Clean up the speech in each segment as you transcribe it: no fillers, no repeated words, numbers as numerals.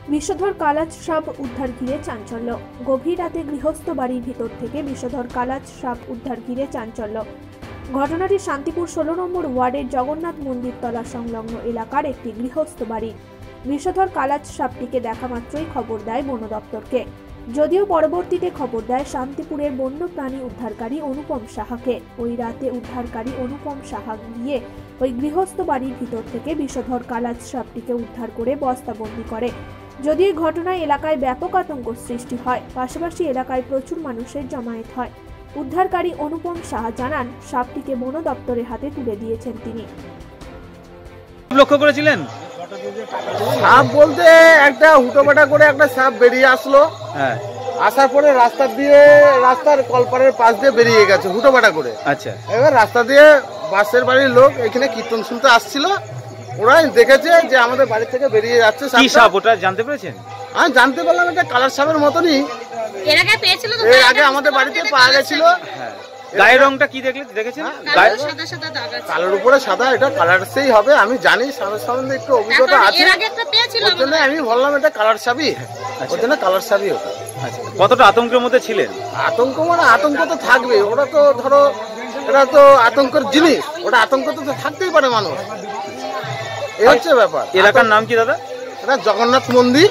বিষধর কালাজ সাপ উদ্ধার ঘিরে চাঞ্চল্য। গভীর রাতে গৃহস্থ বাড়ির ভিতর থেকে বিষধর কালাজ সাপ উদ্ধার ঘিরে চাঞ্চল্য। ঘটনাটি শান্তিপুর 16 নম্বর ওয়ার্ডের জগন্নাথ মন্দির তলা সংলগ্ন এলাকার একটি গৃহস্থ বাড়ি। বিষধর কালাজ সাপটিকে দেখা মাত্রই খবর দেয় বন দপ্তরকে, যদিও পরবর্তীতে খবর দেয় শান্তিপুরের বন্যপ্রাণী উদ্ধারকারী অনুপম সাহাকে। ওই রাতে উদ্ধারকারী অনুপম সাহা গিয়ে ওই গৃহস্থ বাড়ির ভিতর থেকে বিষধর কালাজ সাপটিকে উদ্ধার করে বস্তাবন্দি করে। যদিও ঘটনায় এলাকায় ব্যাপক আতঙ্ক সৃষ্টি হয়, পাশাপাশি এলাকায় প্রচুর মানুষের জমায়েত হয়। উদ্ধারকারী অনুপম সাহা জানান, সাপটিকে বন দপ্তরের হাতে তুলে দিয়েছেন তিনি। লক্ষ্য করেছিলেন? সাপ বলতে একটা হুটোপাটা করে একটা সাপ বেরিয়ে আসলো। হ্যাঁ, আসার পরে রাস্তার কলপারের পাশ দিয়ে বেরিয়ে গেছে হুটোপাটা করে। আচ্ছা, এবার রাস্তা দিয়ে পাশের বাড়ির লোক এখানে কীর্তন শুনতে আসছিল, ওরাই দেখেছে যে আমাদের বাড়ি থেকে বেরিয়ে যাচ্ছে কি সাপ ওটা জানতে পেরেছেন? আমি জানতে পারলাম এটা কালার সাপের মতনই। এর আগে আমাদের বাড়িতে পাওয়া গেছিল। গায়ের রংটা কি দেখেছেন? কালোর উপরে সাদা, এটা কালার সেই হবে। আমি জানি সাপের সম্বন্ধে একটু অভিজ্ঞতা আছে, ওর জন্য আমি বললাম এটা কালার সাপই, ওর জন্য কালার সাপই ওটা। কতটা আতঙ্কের মধ্যে ছিলেন? আতঙ্ক মানে আতঙ্ক তো থাকবে, ওরা তো ধরো এটা তো আতঙ্কের জিনিস, ওটা আতঙ্ক তো থাকতেই পারে মানুষ, এই হচ্ছে ব্যাপার। এলাকার নাম কি দাদা? এটা জগন্নাথ মন্দির,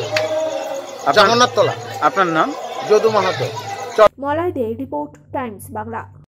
জগন্নাথ তলা। আপনার নাম? যদু মাহাতো। Malay De, report, Times Bangla.